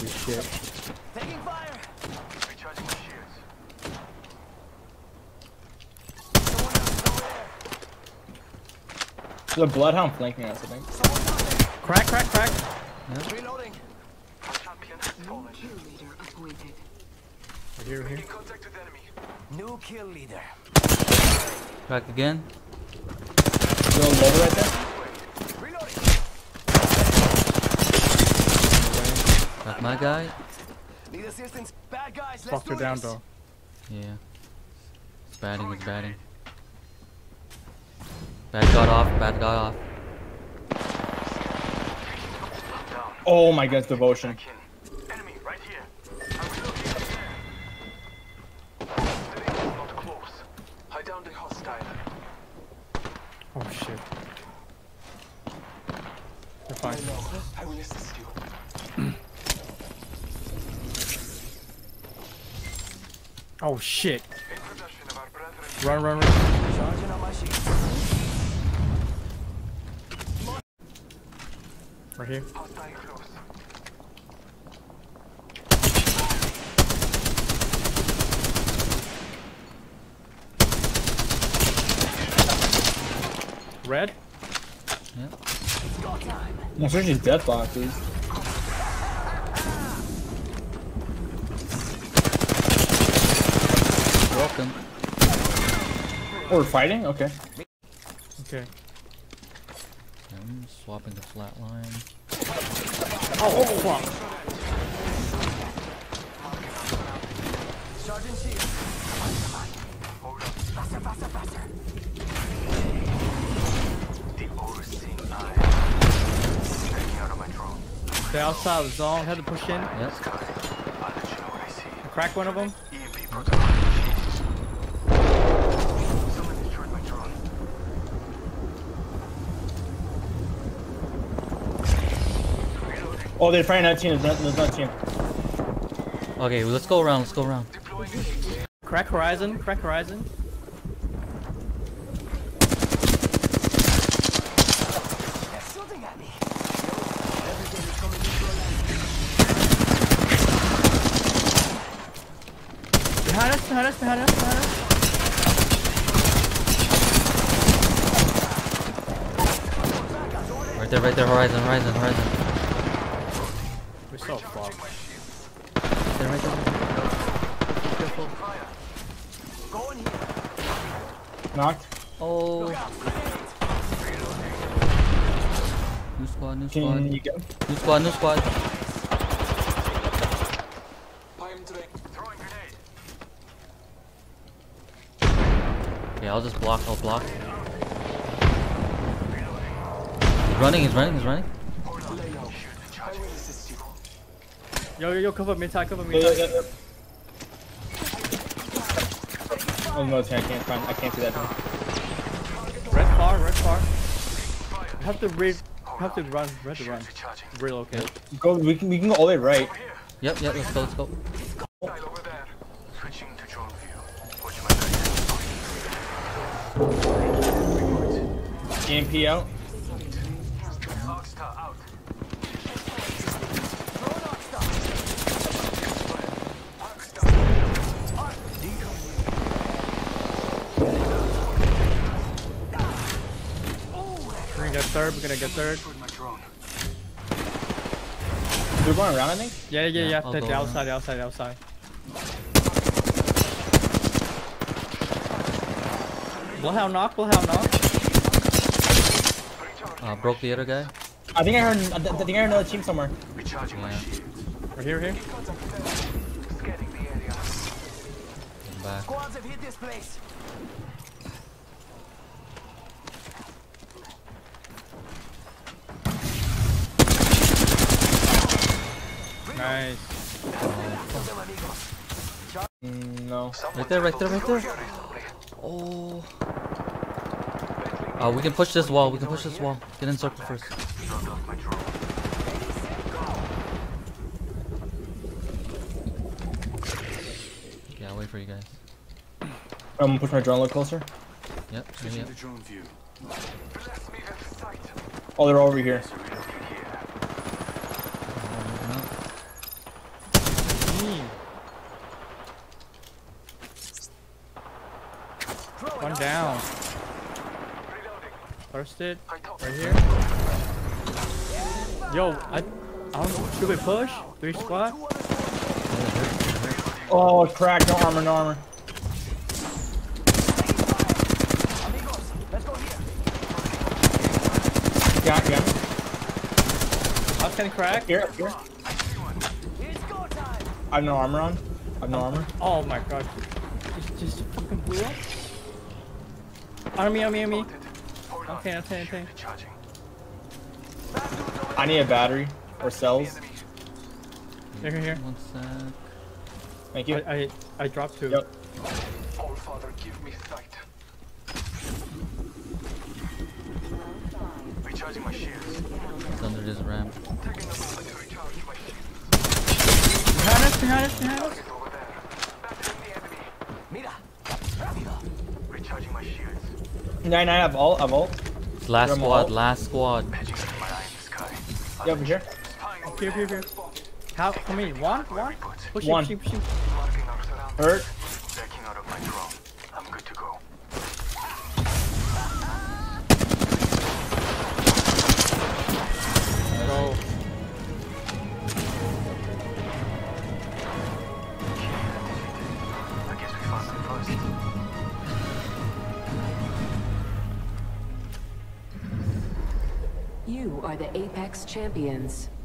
Holy shit. Taking fire. Recharging my shields. Someone else is over there. The Bloodhound flanking us, I think. Someone down there. Crack. Reloading. My champion has fallen. Kill leader appointed. Right here. Making contact with enemy. New kill leader. Back again. You know lower right there? Reloading. Back my guy. Need assistance. Bad guys. Let's Fucked her do down this. though. Yeah. It's batting, it's batting. Bad got off, bad got off. Down. Oh my god, devotion. Back in. Enemy right here. I'm relocating there. Stay not close. Hide down the hostile. Oh shit. You're fine. No, I will assist you. Oh shit. In possession of our brethren. Run. Charging on my shield. Right here. Hostile close. Red. Yep. It's go time. I'm searching death boxes. Broken. Oh, we're fighting? Okay. Okay. I'm swapping the flat line. Oh fuck. Charging shield. Faster. The overseeing eye. Taking out of my drone. Stay outside the zone. Had to push in. Yep. I'll let you know what I see. Crack one of them. EMP protocol. Someone destroyed my drone. Reloading. Oh, they're fighting that team. There's not team. Okay, well, let's go around, Deploying Crack horizon. They're shooting at me. Everything is coming into Behind us. Right there, horizon. We're so fucked. Right there. Careful. Going here. Knocked. Oh, Look out. Grenades. new squad. Can you get him? New squad. Throwing grenade. Okay, I'll just block. I'll block. He's running. Lay low. I will assist you. Yo, cover me, Ty, cover me. Yeah. Oh no, I can't see that thing. Red car. We have to run. Recharging. Relocate. Go. We can go all the way right. Over here. Yep, let's go. Hostile over there. Switching to drone view. Watch my back. EMP out. Roxaz out. We're gonna get third. My drone. They're going around, I think. Yeah. I'll The go outside. Bloodhound knock. Broke the other guy. I think I heard another team somewhere. Recharging my Yeah. shield. We're here. Scanning the area. I'm back. Squads have hit this place. Nice. No. Right there. Oh. We can push this wall. Get in circle first. Yeah, I'll wait for you guys. I'm gonna push my drone a little closer. Yep. Switching to drone view. Oh, they're over here. down. Reloading. Thirsted. I thought Right here. Yo, I don't know. Should we push? 3 squad? Oh, it's cracked. No armor, no armor. Amigos, let's go here. Yeah. I can crack. Here. It's go time. I have no armor on. I have no armor. Oh my god. Just fucking blew up. On me. Hold on. Okay. Recharging. I need a battery or cells. Here. One sec. Thank you. I dropped 2. Yep. All Father, give me sight. Recharging my shields. It's under this ramp. Taking a moment to recharge my shields. Behind us. Target over there. Battling the enemy. Mira. Rápido. Recharging my shields. 9 I have ult. It's last Ram squad. all. Last squad. Edging into my eye in the sky. Yeah, over here. Spying over Here. there. How many? One? Push One. it. Marking our surroundings. Hurt. Backing out of my drone. I'm good to go. Go. I guess we found them first. You are the Apex Champions.